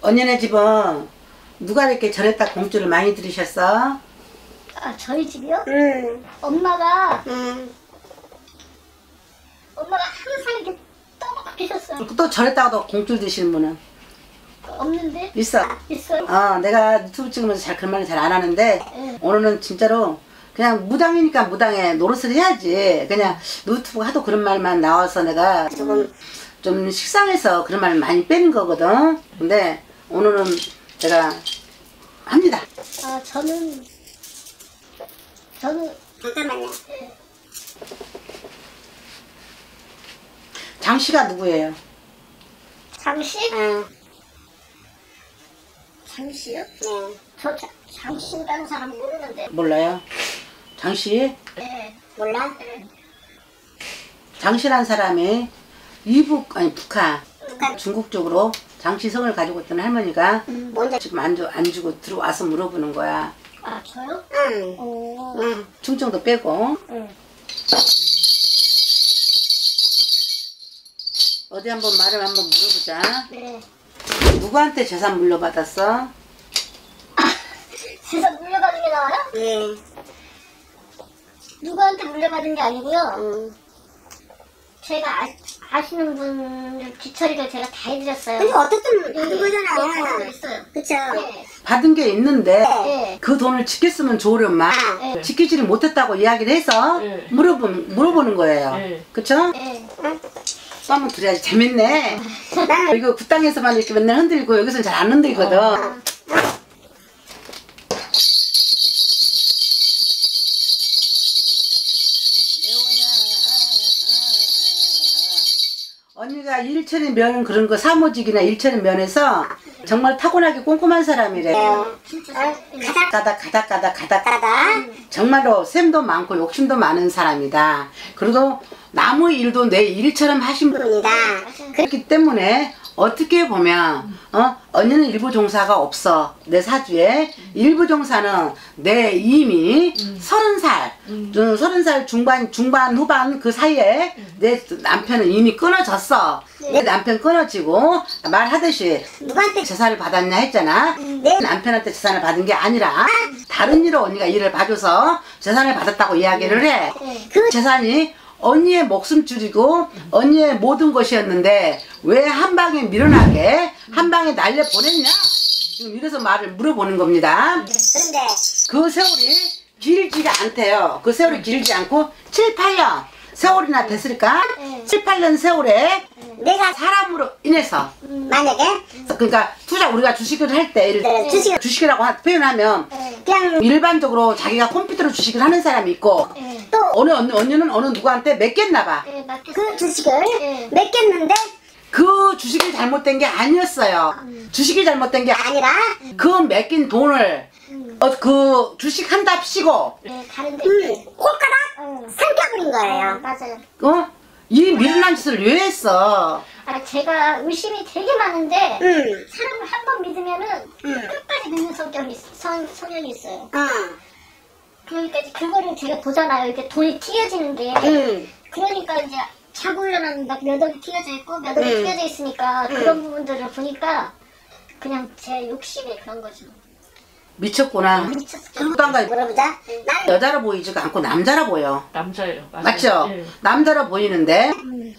언니네 집은 누가 이렇게 저랬다 공주를 많이 들이셨어? 아, 저희 집이요? 응. 엄마가 응. 항상 이렇게 떠먹으셨어요. 또 저랬다가도 공주를 드시는 분은? 없는데? 있어. 있어요. 내가 유튜브 찍으면서 그 말을 잘 안 하는데 응. 오늘은 진짜로 그냥 무당이니까 무당에 노릇을 해야지. 그냥 유튜브 하도 그런 말만 나와서 내가 조금 좀 식상해서 그런 말을 많이 빼는 거거든. 근데 오늘은 제가 합니다. 아, 저는 잠깐만요. 장씨가 누구예요? 장씨? 응. 장씨요? 응. 저 장씨라는 사람 모르는데. 몰라요? 장씨? 네. 몰라? 장씨란 사람이 북한 중국 쪽으로 장씨성을 가지고 있던 할머니가 뭔데? 지금 안 주고 들어와서 물어보는 거야. 아, 저요? 응. 어. 충청도 빼고 응. 어디 한번 말을 한번 물어보자. 네. 누구한테 재산 물려받았어? 세상 물려받은 게 나와요? 응. 누구한테 물려받은 게 아니고요. 응. 제가 아시는 분들 뒤처리를 제가 다 해드렸어요. 근데 어쨌든 받은 거잖아. 네, 있어요. 그쵸? 네. 받은 게 있는데 네. 그 돈을 지켰으면 좋으련만 네. 지키지를 못했다고 이야기를 해서 네. 물어보는 거예요. 네. 그쵸? 네. 또 한번 들어야지. 재밌네. 이거 그 땅에서만 이렇게 맨날 흔들고 여기서는 잘 안 흔들거든. 언니가 일처리 면 그런 거 사무직이나 일처리 면에서 정말 타고나게 꼼꼼한 사람이래. 가닥 정말로 셈도 많고 욕심도 많은 사람이다. 그리고 나무 일도 내 일처럼 하신 분이다. 그렇기 때문에 어떻게 보면 언니는 일부 종사가 없어. 내 사주에 일부 종사는 내 이미 30살 30살 중반 후반 그 사이에 내 남편은 이미 끊어졌어. 내 남편 끊어지고 말하듯이 누구한테 재산을 받았냐 했잖아. 내 남편한테 재산을 받은 게 아니라 다른 일로 언니가 일을 봐줘서 재산을 받았다고 이야기를 해. 그 재산이 언니의 목숨줄이고 언니의 모든 것이었는데 왜 한 방에 밀어나게 한 방에 날려보냈냐? 지금 이래서 말을 물어보는 겁니다. 그런데 그 세월이 길지가 않대요. 그 세월이 길지 않고 7, 8년 세월이나 됐을까? 7, 8년 세월에 내가 사람으로 인해서 만약에 그러니까 투자 우리가 주식을 할 때 주식이라고 표현하면 그냥 일반적으로 자기가 컴퓨터로 주식을 하는 사람이 있고 네. 또 언니는 어느 누구한테 맡겼나 봐. 네, 맞겠어요. 그 주식을 네. 맡겼는데 그 주식이 잘못된 게 아니었어요. 주식이 잘못된 게 아니라 그 맡긴 돈을 그 주식 한답시고 네, 다른데. 홀가닥 삼켜버린 거예요. 맞아요. 이 미련한 짓을 왜 했어? 아, 제가 의심이 되게 많은데 응. 사람을 한 번 믿으면은 끝까지 믿는 성향이 있어요. 그러니까 이제 그거를 제가 보잖아요. 이렇게 돈이 튀어지는 게. 그러니까 이제 자굴려는 막 몇 억이 튀어져 있고 몇 억이 튀어져 있으니까 그런 부분들을 보니까 그냥 제 욕심이 그런 거죠. 미쳤구나. 미쳤어요. 어떤가 물어보자. 난 여자로 보이지가 않고 남자라 보여. 남자예요. 맞아요. 맞죠? 예. 남자로 보이는데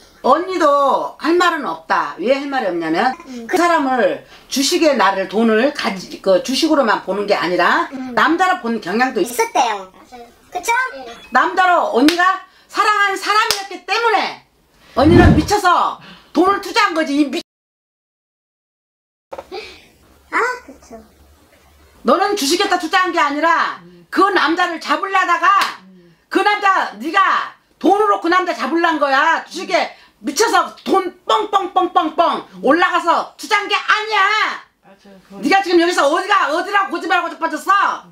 언니도 할 말은 없다. 왜 할 말이 없냐면 그 사람을 주식에 나를 돈을 그 주식으로만 보는 게 아니라 남자로 보는 경향도 있어. 있었대요. 맞아요. 그쵸? 남자로 언니가 사랑하는 사람이었기 때문에 언니는 미쳐서 돈을 투자한 거지. 그쵸. 너는 주식에다 투자한 게 아니라 그 남자를 잡으려다가 그 남자 네가 돈으로 그 남자 잡으려는 거야. 주식에 미쳐서 돈 뻥뻥뻥뻥뻥 올라가서 투자한 게 아니야. 맞아요. 그건 네가 지금 여기서 어디라고 거짓말하고 자빠졌어?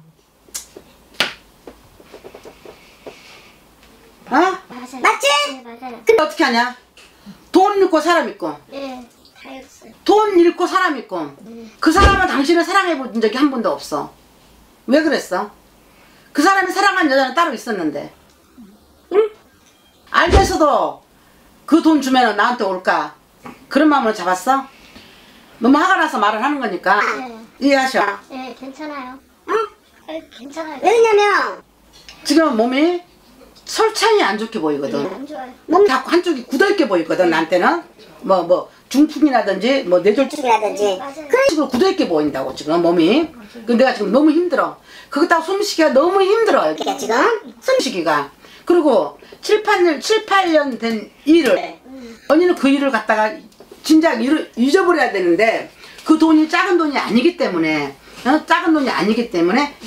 맞아요. 맞지? 네, 맞아요. 근데 어떻게 하냐? 돈 잃고 사람 있고 네, 다 했어요. 돈 잃고 사람 있고 그 사람은 당신을 사랑해 본 적이 한 번도 없어. 왜 그랬어? 그 사람이 사랑한 여자는 따로 있었는데 응? 알면서도 그 돈 주면은 나한테 올까? 그런 마음으로 잡았어? 너무 화가 나서 말을 하는 거니까 네. 이해하셔. 네, 괜찮아요. 괜찮아요. 왜냐면 지금 몸이 솔찬히 안 좋게 보이거든. 안 좋아요. 몸 자꾸 한쪽이 굳어있게 보이거든. 나한테는 뭐 중풍이라든지 뭐 뇌졸중 이라든지 맞아요. 그런 식으로 굳어있게 보인다고 지금 몸이. 그 내가 지금 너무 힘들어. 그렇다고 숨쉬기가 너무 힘들어. 그러니까 지금 숨쉬기가. 그리고 7, 8년 된 일을 언니는 그 일을 갖다가 진작 잊어버려야 되는데 그 돈이 작은 돈이 아니기 때문에 작은 돈이 아니기 때문에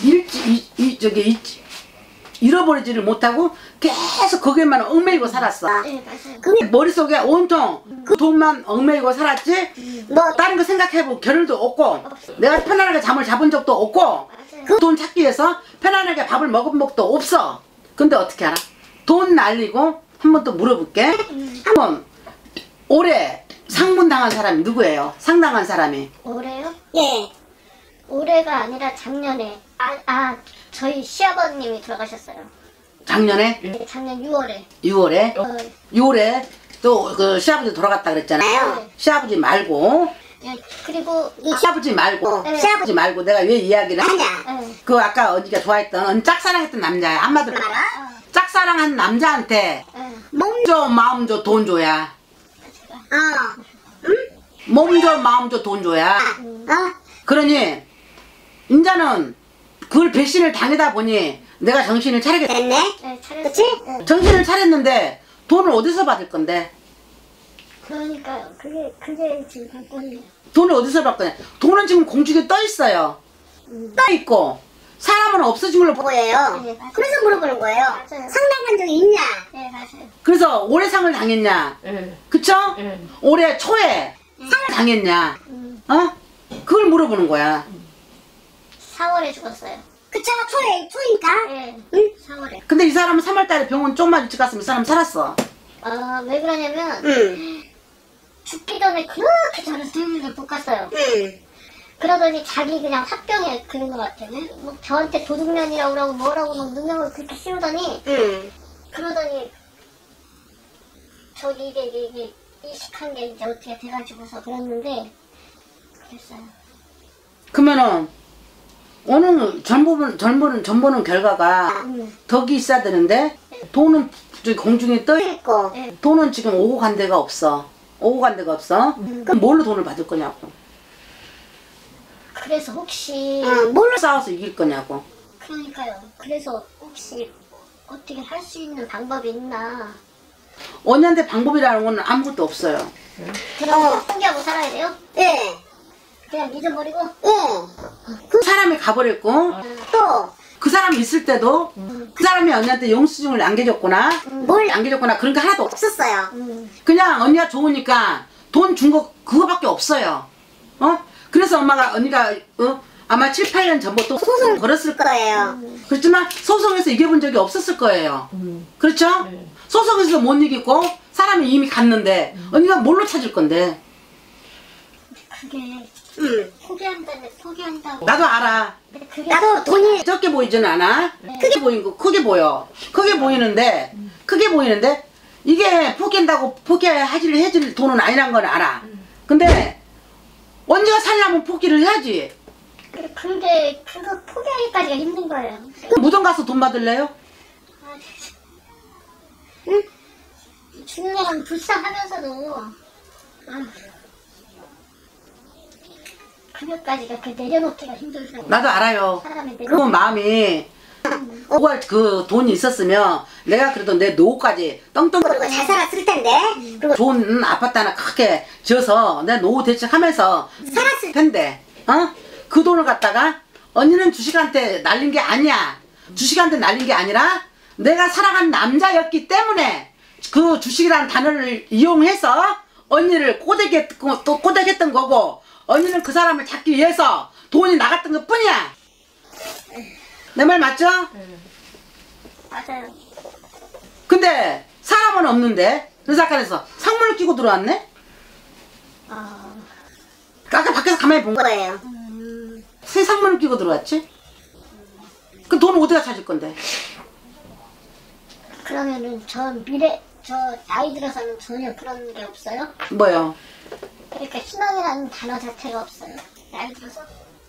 잃어버리지를 못하고 계속 거기에만 얽매이고 살았어. 네, 맞아요. 그 머릿속에 온통 그 돈만 얽매이고 살았지 뭐 다른 거 생각해볼 겨를도 없고 내가 편안하게 잠을 잡은 적도 없고 그 돈 찾기 위해서 편안하게 밥을 먹은 적도 없어. 근데 어떻게 알아? 돈 날리고 한 번 또 물어볼게. 한번 올해 상문당한 사람이 누구예요? 상당한 사람이. 올해요? 예. 올해가 아니라 작년에 저희 시아버님이 돌아가셨어요. 작년에? 네, 작년 6월에. 6월에? 어, 6월에 또 그 시아버지 돌아갔다 그랬잖아요. 네. 시아버지 말고 예, 그리고 시아버지 말고 네. 시아버지 말고 내가 왜 이야기를 하냐? 네. 그 아까 언니가 좋아했던 짝사랑했던 남자야. 한마디로 짝사랑한 남자한테 네. 몸 줘 마음 줘 돈 줘야. 어. 몸 줘 마음 줘 돈 줘야. 그러니 인자는 그걸 배신을 당하다 보니 내가 정신을 차리게 됐. 됐네. 네, 차렸어요. 그치? 네. 정신을 차렸는데 돈을 어디서 받을 건데? 그러니까요. 그게 지금 관건이에요. 돈을 어디서 받을 거냐? 돈은 지금 공중에 떠 있어요. 떠 있고 사람은 없어진 걸로 보여요. 네, 맞아요. 그래서 물어보는 거예요. 맞아요. 상담한 적이 있냐? 네, 맞아요. 그래서 올해 상을 당했냐? 예. 그쵸? 예. 올해 초에 상을 당했냐? 어? 그걸 물어보는 거야. 4월에 죽었어요. 그쵸? 초니까. 네, 응? 4월에. 근데 이 사람은 3월달에 병원 좀만 일찍 갔으면 이 사람 살았어. 왜 그러냐면 응. 죽기 전에 그렇게 저를 수영을 못 갔어요. 응. 그러더니 자기 그냥 화병에 그런 것 같아요. 뭐 저한테 도둑년이라고 그러고 뭐라고 막 누명을 그렇게 씌우더니 응. 그러더니 저기 이게 이식한 게 이제 어떻게 돼가지고서 그랬는데 그랬어요. 그러면은 오늘 전보는 결과가 덕이 있어야 되는데 돈은 저기 공중에 떠 있고 네. 돈은 지금 오고 간 데가 없어. 오고 간 데가 없어. 그럼 뭘로 돈을 받을 거냐고. 그래서 혹시 뭘로 싸워서 이길 거냐고. 그러니까요. 그래서 혹시 어떻게 할 수 있는 방법이 있나? 언니한테 방법이라는 건 아무것도 없어요. 그럼 포기하고 살아야 돼요? 예. 그냥 잊어버리고? 예. 그 사람이 가버렸고 또, 그 사람이 있을 때도 그 사람이 언니한테 영수증을 남겨줬거나 뭘 남겨줬거나 그런 게 하나도 없어. 없었어요. 그냥 언니가 좋으니까 돈 준 거 그거밖에 없어요. 그래서 언니가 아마 7, 8년 전부터 소송을 걸었을 거예요. 그렇지만 소송에서 이겨본 적이 없었을 거예요. 그렇죠? 네. 소송에서도 못 이기고 사람이 이미 갔는데 언니가 뭘로 찾을 건데? 그게 포기한다고. 나도 알아. 근데 그게 나도 돈이 적게 보이지는 않아. 크게 보인 거 크게 보여. 크게 보이는데 이게 포기한다고 해줄 돈은 아니란 건 알아. 근데 언니가 살려면 포기를 해야지. 근데 그거 포기하기까지가 힘든 거예요. 그럼 무덤 가서 돈 받을래요? 죽는 사람 불쌍하면서도 그것까지가 그 내려놓기가 힘들어요. 나도 알아요. 사람이 그 마음이 그 돈이 있었으면 내가 그래도 내 노후까지 떵떵거리고 잘 살았을 텐데. 그리고 좋은 아파트 하나 크게 지어서 내 노후 대책하면서 살았을 텐데 그 돈을 갖다가 언니는 주식한테 날린 게 아니야. 주식한테 날린 게 아니라 내가 사랑한 남자였기 때문에 그 주식이라는 단어를 이용해서 언니를 꼬대겠던 거고 언니는 그 사람을 잡기 위해서 돈이 나갔던 것 뿐이야. 내 말 맞죠? 맞아요. 근데 사람은 없는데 의사관에서 상문을 끼고 들어왔네? 아까 밖에서 가만히 본 거야. 거예요. 새 상문을 끼고 들어왔지? 그 돈을 어디다 찾을 건데? 그러면은 저 나이 들어서는 전혀 그런 게 없어요? 뭐요? 그러니까 희망이라는 단어 자체가 없어요. 나이 들어서.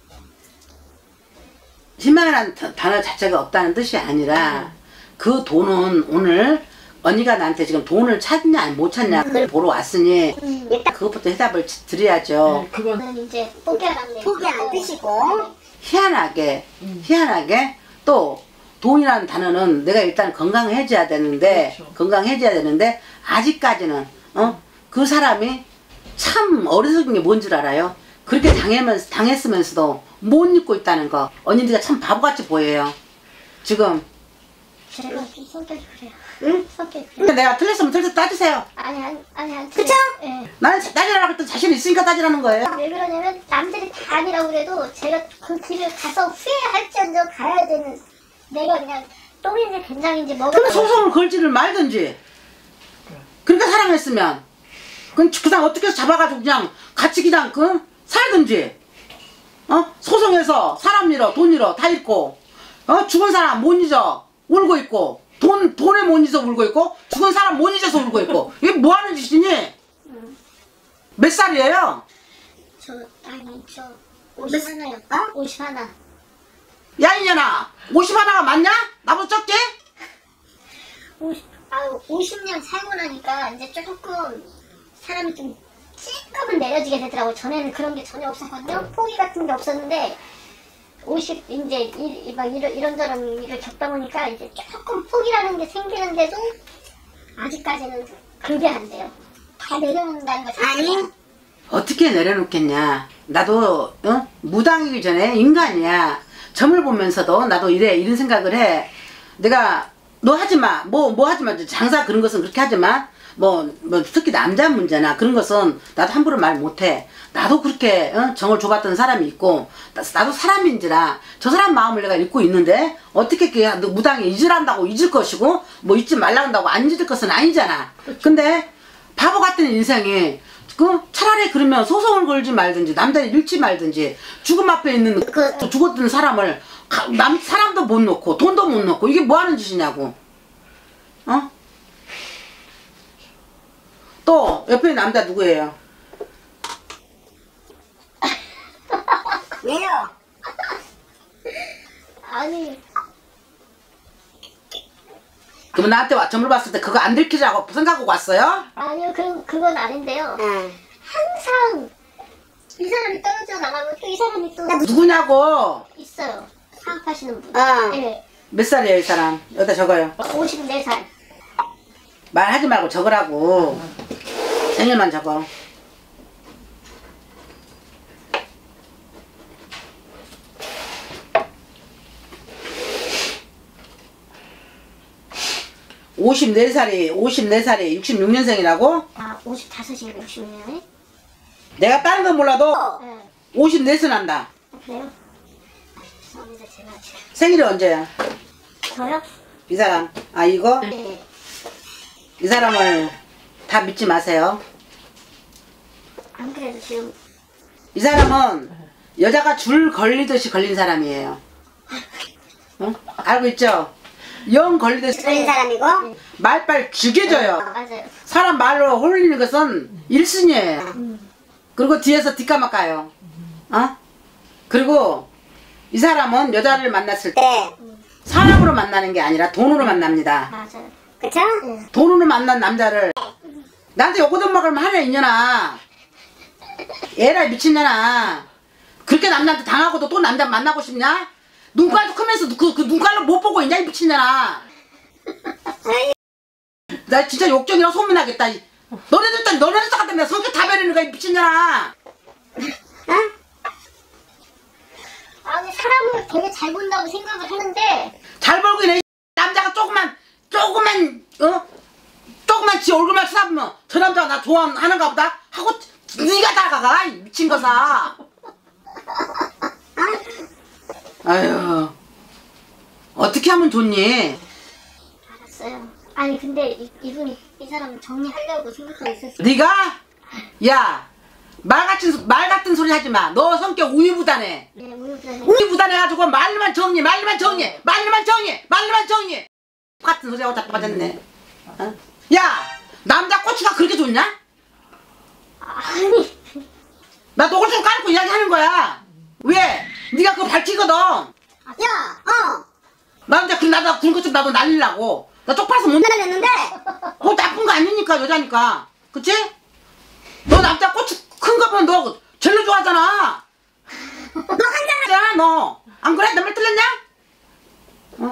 희망이라는 단어 자체가 없다는 뜻이 아니라 그 돈은 오늘 언니가 나한테 지금 돈을 찾냐 아니 못 찾냐 그걸 보러 왔으니 일단 그것부터 해답을 드려야죠. 네, 그건 저는 이제 포기하라는 포기 안 드시고 희한하게 또 돈이라는 단어는 내가 일단 건강해져야 되는데 그렇죠. 건강해져야 되는데 아직까지는 그 사람이 참 어리석은 게 뭔 줄 알아요? 그렇게 당했으면서도 못 잊고 있다는 거 언니들이 참 바보같이 보여요 지금. 제가 좀 성격이 그래요. 응? 성격이 그래요. 근데 내가 틀렸으면 틀려서 따지세요. 아니 그쵸? 예. 나는 따지라고 했더니 자신 있으니까 따지라는 거예요. 왜 그러냐면 남들이 다 아니라고 그래도 제가 그 길을 가서 후회할지언정 가야 되는 내가 그냥 똥인지 된장인지 그럼 먹어서 소송을 걸지를 말든지. 그러니까 사랑했으면 그 사람 어떻게 해서 잡아가지고 그냥 같이 그냥 살든지. 소송해서 사람 잃어 돈 잃어 다 잃고 죽은 사람 못 잊어 울고 있고 돈에 못 잊어 울고 있고 죽은 사람 못 잊어서 울고 있고 이게 뭐 하는 짓이니? 몇 살이에요? 저 51이요. 51. 야 이년아 51가 맞냐? 나보다 적게? 50년 살고 나니까 이제 조금 사람이 좀 찔끔은 내려지게 되더라고요. 전에는 그런 게 전혀 없었거든요. 포기 같은 게 없었는데 50 이제 막 이런저런 일을 겪다 보니까 이제 조금 포기라는 게 생기는데도 아직까지는 그게 안 돼요. 다 내려놓는다는 거 자체가. 아니 어떻게 내려놓겠냐. 나도 무당이기 전에 인간이야. 점을 보면서도 나도 이런 생각을 해. 내가 너 하지마 뭐 하지마 장사 그런 것은 그렇게 하지마 뭐 특히 남자 문제나 그런 것은 나도 함부로 말 못해. 나도 그렇게 정을 줘봤던 사람이 있고 나도 사람인지라 저 사람 마음을 내가 읽고 있는데 어떻게 너 무당이 잊으란다고 잊을 것이고 뭐 잊지 말란다고 안 잊을 것은 아니잖아. 근데 바보 같은 인생이 차라리 그러면 소송을 걸지 말든지 남자를 잃지 말든지 죽음 앞에 있는 죽었던 사람을 사람도 못 놓고 돈도 못 놓고 이게 뭐 하는 짓이냐고. 또 옆에 남자 누구예요? 왜요? 아니 그럼 나한테 점을 봤을 때 그거 안 들키라고 생각하고 왔어요? 아니요 그건 아닌데요. 응. 항상 이 사람이 떨어져 나가면 또 이 사람이 또 누구냐고. 있어요. 사업하시는 분. 어. 몇 살이에요 이 사람? 여기다 적어요. 54살. 말하지 말고 적으라고. 생일만 적어. 오십네 살이 66년생이라고? 55이에요, 60년에? 내가 다른 건 몰라도 네. 54세 난다. 그래요? 죄송합니다, 제가 지금. 생일이 언제야? 저요? 이 사람. 이거? 네. 이 사람을 다 믿지 마세요. 안 그래도 지금 이 사람은 여자가 줄 걸리듯이 걸린 사람이에요. 알고 있죠? 영 걸리듯이 그런 사람이고 말빨 죽여줘요. 맞아요. 사람 말로 홀리는 것은 일순이에요. 그리고 뒤에서 뒷감아까요. 그리고 이 사람은 여자를 만났을 때 네. 사람으로 만나는 게 아니라 돈으로 만납니다. 맞아요. 그쵸? 돈으로 만난 남자를 나한테 요거든 먹으면 하냐 이년아. 에라 미친년아. 그렇게 남자한테 당하고도 또 남자 만나고 싶냐? 눈깔도 크면서 그 눈깔로 못 보고 있냐 이 미친년아. 나 진짜 욕정이라 소문나겠다. 너네들 같은 내 성격 다 베리는 거야 이 미친년아. 아니 사람을 되게 잘 본다고 생각을 하는데 잘 벌고 있네. 남자가 조금만 지 얼굴만 쳐다보면 저 남자가 나 좋아하는가 보다 하고 네가 다가가 이 미친 거사. 아유 어떻게 하면 좋니? 알았어요. 아니 근데 이분이 이 사람 정리하려고 생각하고 있었어요. 네가 야 말 같은 소리 하지 마. 너 성격 우유부단해. 네, 우유부단해. 우유부단해가지고 말만 정리해. 같은 소리 하고 자꾸 맞았네. 야 남자 꼬치가 그렇게 좋냐? 아니 나 녹을 좀 깔고 이야기하는 거야. 왜? 네가 그거 밝히거든. 야, 나 이제 나도 그런 것 좀 나도 날리려고. 나 쪽팔려서 못 날렸는데. 뭐 나쁜 거 아니니까 여자니까. 그치? 너 남자 꽃이 큰 거 보면 너 제일 좋아하잖아. 너 한잔. 너. 안 그래? 내 말 틀렸냐? 어?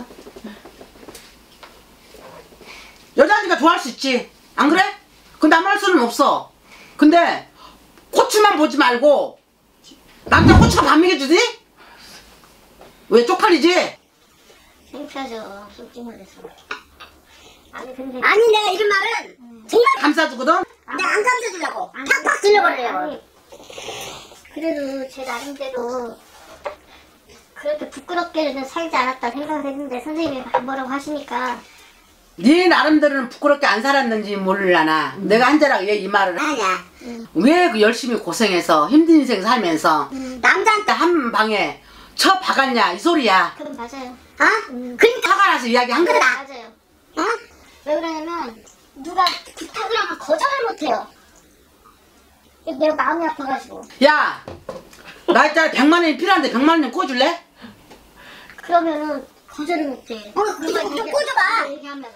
여자니까 좋아할 수 있지. 안 그래? 그 나만 할 수는 없어. 근데 코치만 보지 말고 남자 코치가 밥 먹여주지? 왜 쪽팔리지? 창피하죠. 솔직히 말해서. 아니 근데 아니 내가 이런 말은 정말 감싸주거든? 내가 안 감싸주려고 팍팍 질러버리려고. 아니, 그래도 제 나름대로 그렇게 부끄럽게는 살지 않았다 생각을 했는데 선생님이 뭐라고 하시니까 네 나름대로는 부끄럽게 안 살았는지 몰라나. 내가 한자랑 얘 이 말을 아니야. 왜 그 열심히 고생해서 힘든 인생 살면서 남자한테 한 방에 쳐 박았냐 이 소리야. 그건 맞아요. 그러니까 화가 나서 이야기한 거다. 맞아요. 어? 왜 그러냐면 누가 부탁을 하면 거절을 못해요. 내가 마음이 아파가지고. 야, 나 있잖아 100만 원이 필요한데 100만 원 좀 꿔줄래? 그러면은 거절을 못해. 좀 꽂아봐. 얘기하면은.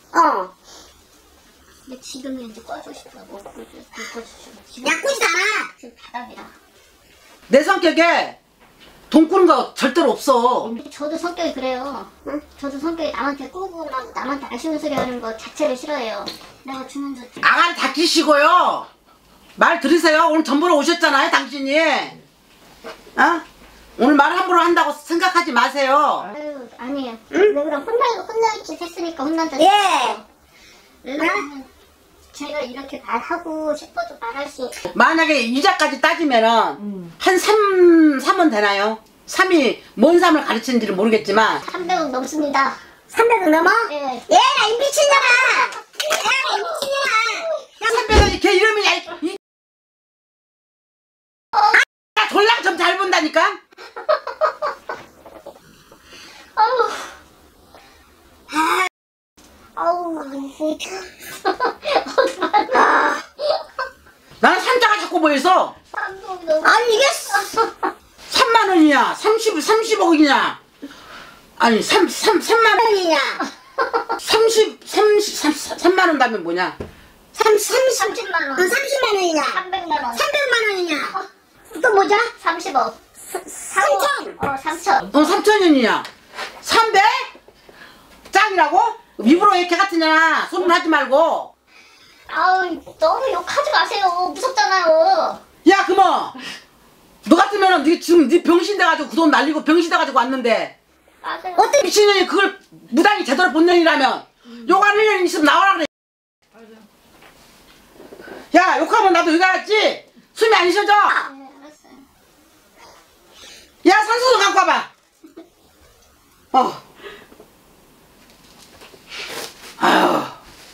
근데 지금은 이제 꺼주고 싶어. 못 꺼주시고. 약혼이잖아. 지금 바닥이라. 내 성격에 돈 꾸는 거 절대로 없어. 저도 성격이 그래요. 저도 성격이 남한테 꾸고 막 남한테 아쉬운 소리 하는 거 자체를 싫어해요. 내가 주면 좋지. 아가리 닥치시고요. 말 들으세요. 오늘 전보러 오셨잖아요 당신이. 어? 오늘 말 함부로 한다고 생각하지 마세요. 아유, 아니에요. 왜 그럼 혼날 짓 했으니까 혼난다. 예. 왜 그러면 제가 이렇게 말하고 싶어도 말할 수. 만약에 이자까지 따지면은 한 3은 되나요? 3이 뭔 3을 가르치는지는 모르겠지만 300원 넘습니다. 300원 넘어? 예. 얘라 이 미친년아. 얘라 이 미친년아. 300원이 걔 이름이야. 나 졸랑 좀 잘 본다니까. 아우, 나는 산자가 자꾸 보여서 감동이 너무. 아니 이게 3만 원이냐 30억이냐 아니 3만 원이냐? 3만 원 다면 뭐냐 30만 원. 30만 원이냐? 300만 원. 300만 원이냐? 또 뭐죠? 30억. 3천. 3천. 3천원이냐 300? 짱이라고? 입으로 이렇게 같은 년아 소문 하지 말고. 아우, 너무 욕하지 마세요. 무섭잖아요. 야 그뭐 너 같으면은 네 지금 네 병신 돼가지고 그 돈 날리고 병신 돼가지고 왔는데 맞아요. 어떤 미친년이 그걸 무당이 제대로 본 년이라면 욕하는 년이 있으면 나와라 그래. 야 욕하면 나도 여기 왔지. 숨이 안 쉬어져. 네, 알았어요. 야 산소 좀 갖고 와봐. 아유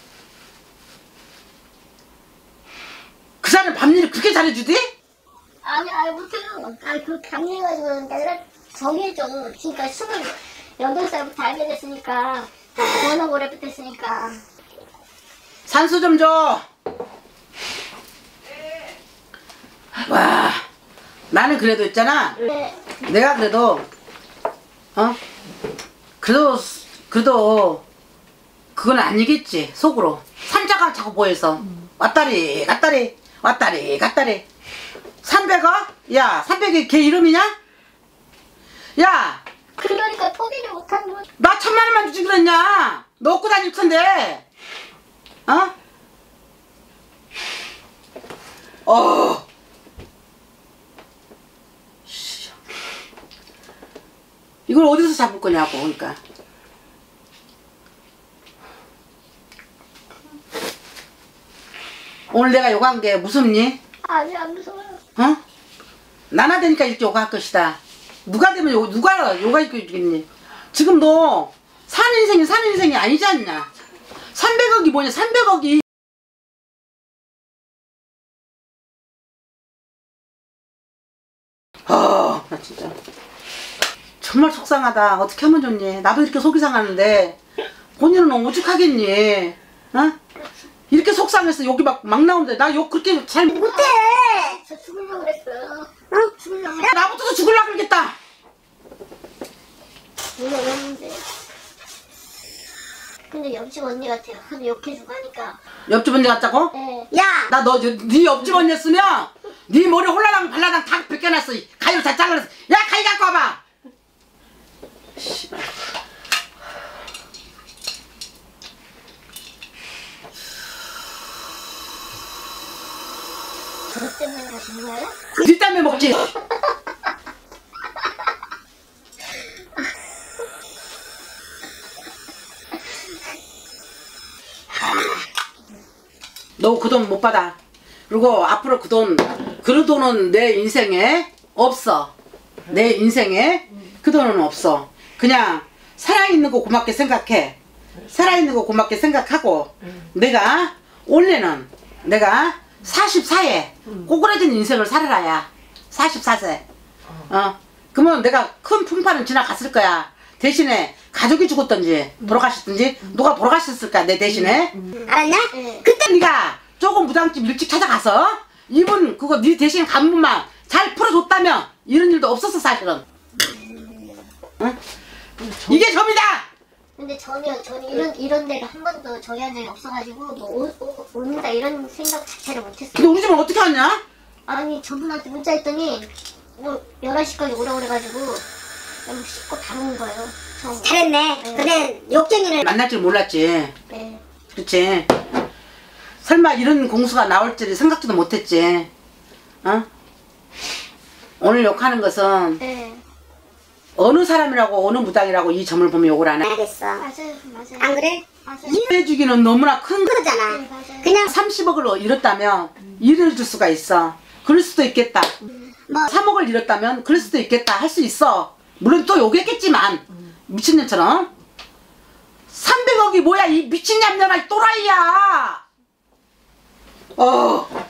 그 사람 밤일을 그렇게 잘해주디? 아니, 못해요. 아니, 그렇게 강요해가지고, 내가 정해줘. 그러니까 28살부터 알게 됐으니까, 워낙 오래부터 했으니까. 산소 좀 줘. 와 나는 그래도 있잖아. 네. 내가 그래도 그래도 그건 아니겠지 속으로. 산자가 자꾸 보여서 왔다리 갔다리 왔다리 갔다리. 300억? 야 300이 걔 이름이냐? 야 그러니까 포기를 못하는 거지. 나 1000만 원만 주지 그랬냐? 너 얻고 다닐 텐데. 이걸 어디서 잡을 거냐고. 그러니까 오늘 내가 욕한 게 무섭니? 아니, 안 무서워요. 나나 되니까 이렇게 욕할 것이다. 누가 되면 누가 욕할 있겠니? 지금 너 사는 인생이 아니지 않냐? 300억이 뭐냐? 300억이 나 진짜 정말 속상하다. 어떻게 하면 좋니? 나도 이렇게 속이 상하는데 본인은 오죽하겠니? 이렇게 속상해서 욕이 막 나오는데 나 욕 그렇게 잘 못해. 저 죽으려고 그랬어요. 죽으려고 야, 나부터도 죽을라 그러겠다. 그랬는데. 근데 옆집 언니 같아요. 하도 욕해주고 하니까. 옆집 언니 같자고? 네. 야, 나 너 네 옆집 언니였으면 네 머리 홀라당 발라당 다 벗겨놨어. 가위로 다 잘라놨어. 야, 가위 갖고 와봐. 씨발. 그것 때문에 가신 거예요? 네 때문에 먹지. 너 그 돈 못 받아. 그리고 앞으로 그 돈은 내 인생에 없어. 내 인생에 그 돈은 없어. 그냥 살아있는 거 고맙게 생각해. 살아있는 거 고맙게 생각하고 내가 원래는 내가 44에 꼬꾸라진 인생을 살아라야. 44세. 그러면 내가 큰 풍파는 지나갔을 거야. 대신에 가족이 죽었든지 돌아가셨든지 누가 돌아가셨을까 내 대신에. 알았냐? 네. 그때 네가 조금 무당집 일찍 찾아가서 이분 그거 네 대신 간부만 잘 풀어줬다면 이런 일도 없었어 사실은. 응? 이게 점이다. 근데 저는 이런 데가 한 번도 저희 한 적이 없어가지고 뭐 온다 이런 생각 자체를 못했어요. 근데 우리 집은 어떻게 왔냐? 아니 저분한테 문자 했더니 뭐 11시까지 오라고 그래가지고 그냥 씻고 바로 온 거예요. 처음. 잘했네. 근데 욕쟁이를 만날 줄 몰랐지. 네. 그렇지. 설마 이런 공수가 나올 줄 생각도 못했지. 어? 오늘 욕하는 것은 네. 어느 사람이라고 어느 무당이라고 이 점을 보면 욕을 안 해. 알겠어. 맞아요. 안 그래? 맞아요. 해주기는 너무나 큰 거. 그러잖아. 네, 맞아요. 그냥 30억을 잃었다면 잃어줄 수가 있어. 그럴 수도 있겠다. 뭐 3억을 잃었다면 그럴 수도 있겠다. 할 수 있어. 물론 또 욕했겠지만 미친년처럼 300억이 뭐야 이 미친년년아 이 또라이야.